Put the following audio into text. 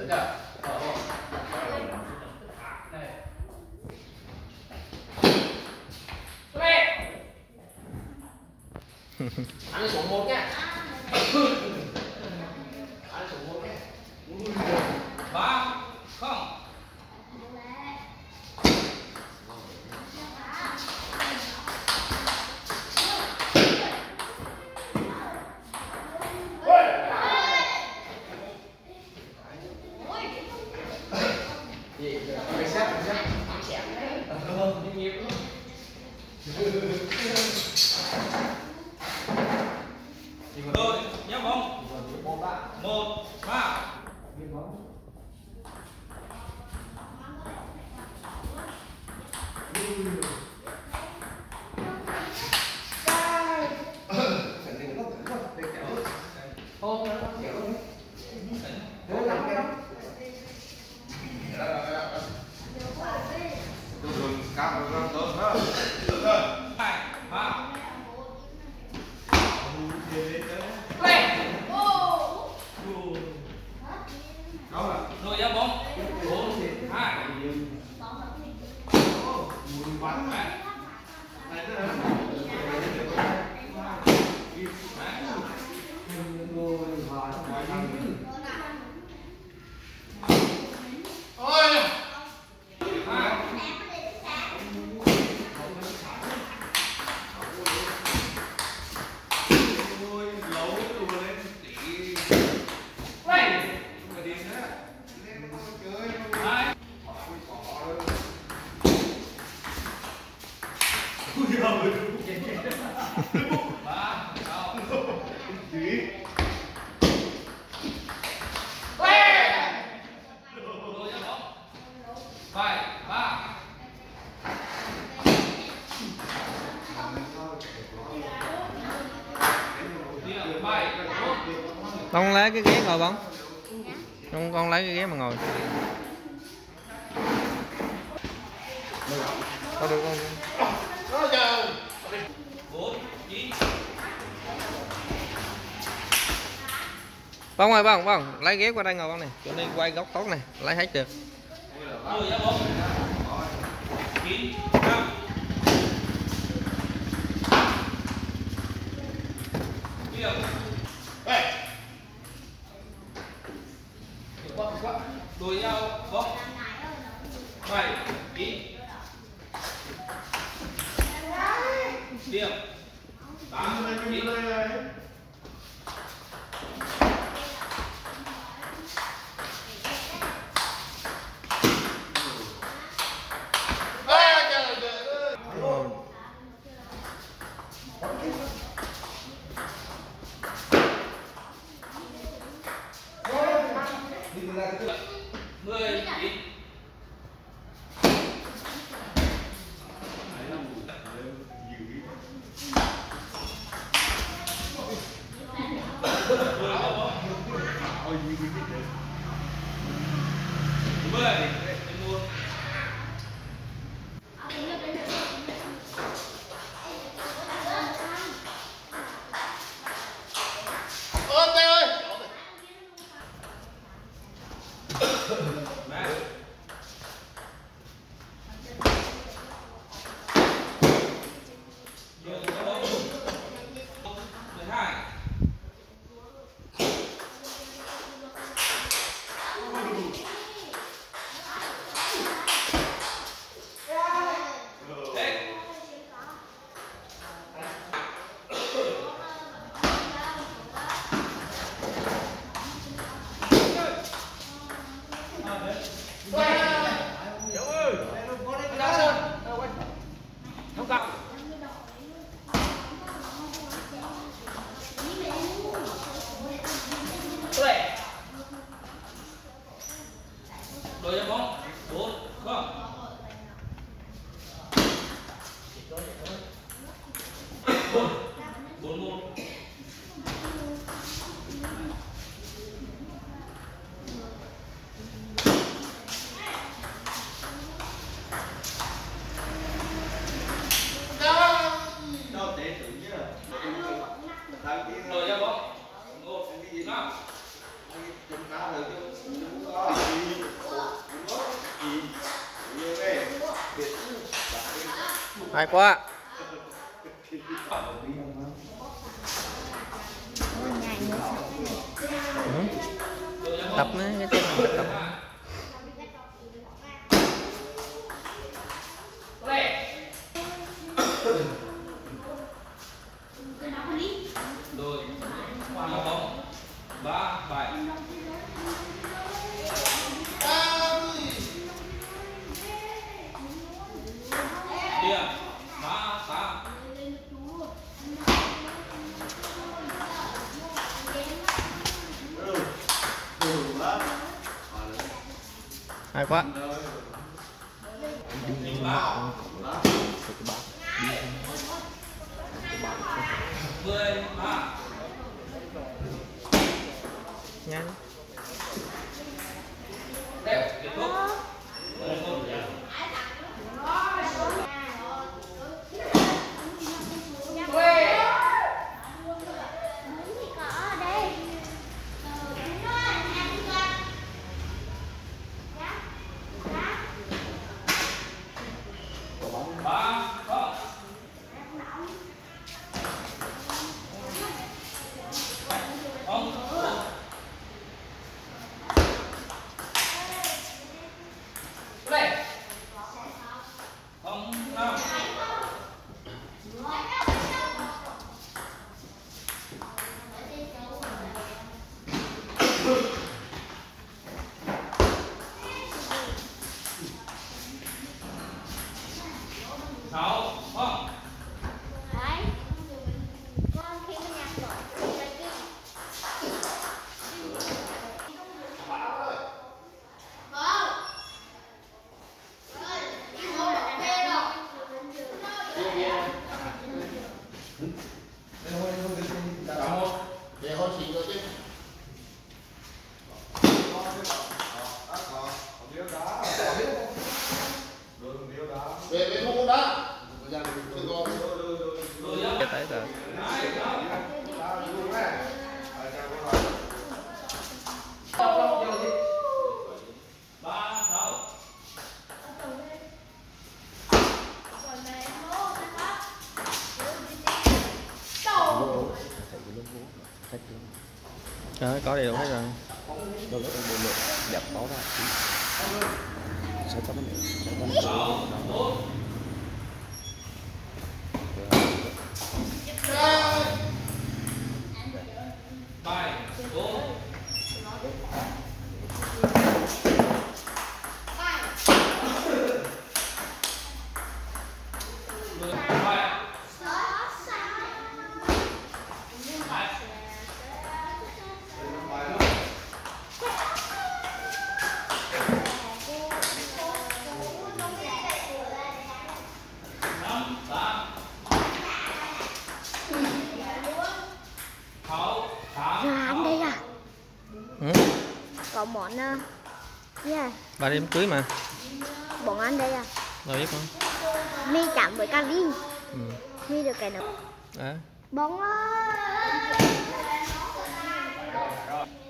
Được chưa? Ăn số 1 nhá. Ăn số 1 nhá. 3 không. Gì? Cái xét. Nghiệp luôn. Rồi, nhá bóng. 1 3. Rồi nhá bóng. 4 2. Con lấy cái ghế ngồi bóng. Con lấy cái ghế mà ngồi. Có được không? Đó giờ. 4 9. Bóng ơi bóng, lấy ghế qua đây ngồi bóng này. Chỗ này quay góc tốt này, lấy hết được. Rồi nhá bóng. 9 5. Điểm. Đuổi nhau bóng. 7 9. Điểm. 8 9. Mười chín. Đội ra bóng 4 không. Bốn một. Đội ra bóng 1 5. Hay quá. Ừ. Tập mấy cái chân này tập. Rồi qua bóng 3 7 điểm 3 8 Hay quá. 13 Nhanh. đẹp kết thúc. Ba không đây không năm 6 không Đấy. Con khi nó nhặt gọi cái gì? Để hôn xịn rồi chứ. Về thu cũng đó. Cái tới rồi. ba sáu Trời, có điều hết rồi. Đẹp có ra sẽ có sáu bốn 7 4 Rồi anh đây à? Ừ. Còn bọn yeah. Ba đêm cưới mà. Bọn anh đây à? Đâu biết không? Mi chạm với Cali. Ừ. Mi được cái nào? Đó. Bóng á.